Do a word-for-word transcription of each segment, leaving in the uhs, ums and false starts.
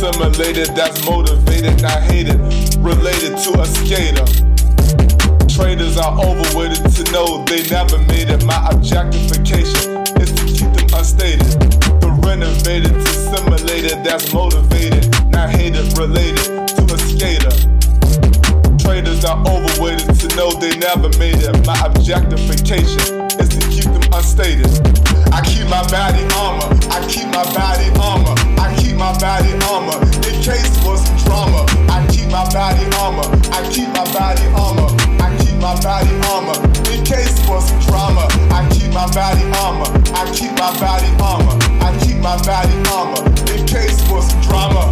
assimilated, that's motivated, not hated, related to a skater. Traders are overweighted to know they never made it. My objectification is to keep them unstated. The renovated to assimilated, that's motivated, not hated, related to a skater. Traders are overweighted to know they never made it. My objectification is to keep them unstated. I keep my body armor, I keep my body armor, I keep my body armor, in case for some drama. I keep my body armor, I keep my body armor, I keep my body armor, in case for some drama. I keep my body armor, I keep my body armor, I keep my body armor, in case for some drama.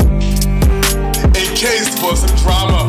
In case for some drama.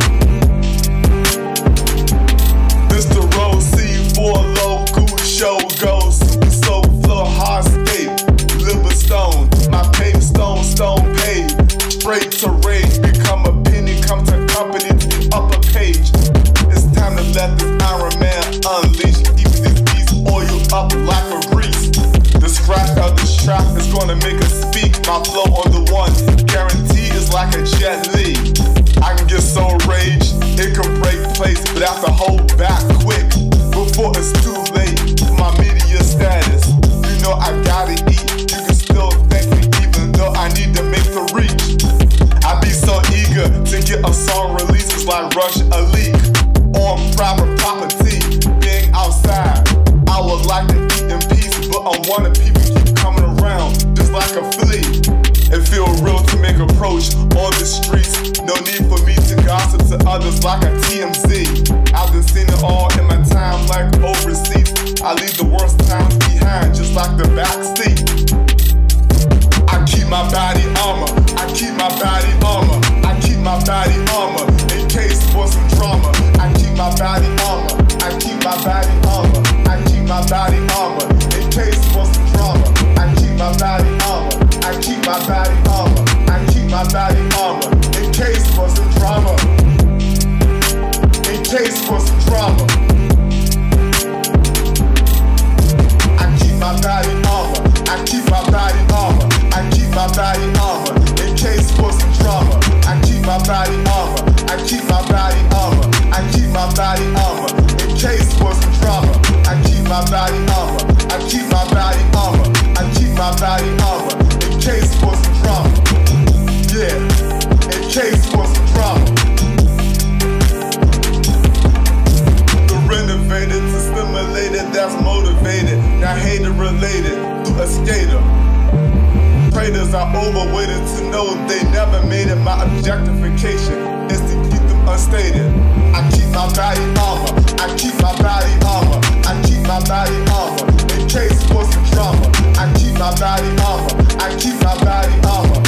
Mister Rose C four local show goes super soul flow hardscape. Liver stone, my paved stone, stone paved. Straight to rage, become a penny, come to company to the upper page. It's time to let this Iron Man unleash. Keep this beast oil up like a grease. The scratch of this track is gonna make us speak. My flow on the one, guarantee is like a jet Li. I can get so raged, it can break place, but I have to hold back quick before it's too late for my media status. You know I gotta eat, you can still thank me even though I need to make the reach. I be so eager to get a song released, it's like rush a leak on private property, being outside. I would like to eat in peace, but I want people keep coming around just like a flea. It feel real to make approach on the streets. No need for me to gossip to others like a T M Z. I've been seen it all in my time like overseas. I leave the worst times behind just like the backseat. I keep my body armor, I keep my body armor, I keep my body armor, in case for some drama. I keep my body armor, I keep my body armor, I keep my body armor, in case for some drama. I keep my body armor, I keep my body armor, I keep my body armor, in case for some drama. In case for some drama. I keep my body armor, I keep my body armor, I keep my body armor, in case for some drama. I keep my body armor, I keep my body armor, I keep my body armor, in case for some drama. I keep my body armor, I keep my body armor, I keep my body armor, in case for some drama. Yeah, in case for some drama. The renovated to stimulated, that's motivated, not hated related to a skater. Traders are overweighted to know they never made it. My objectification is to keep them unstated. I keep my body armor, I keep my body armor, I keep my body armor, in case for some drama. I keep my body armor, I keep my body armor,